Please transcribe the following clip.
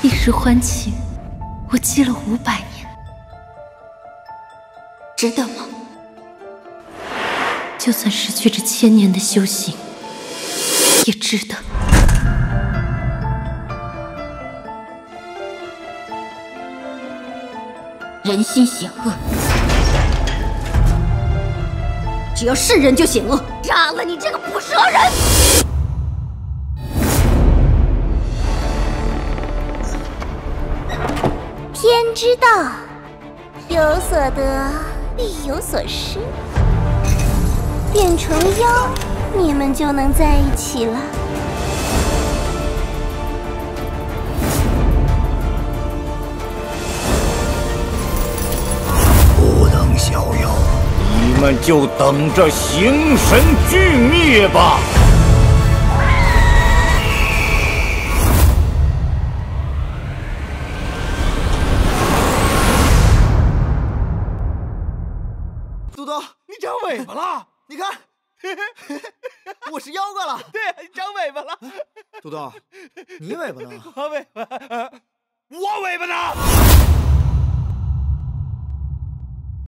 一时欢情，我积了500年，值得吗？就算失去这1000年的修行，也值得。人心险恶，只要是人就险恶，杀了你这个捕蛇人！ 天之道，有所得必有所失。变成妖，你们就能在一起了。 不能逍遥，你们就等着形神俱灭吧！ 嘟嘟，你长尾巴了！你看，我是妖怪了。对，你长尾巴了。嘟嘟，你尾巴呢？我尾巴，我尾巴呢？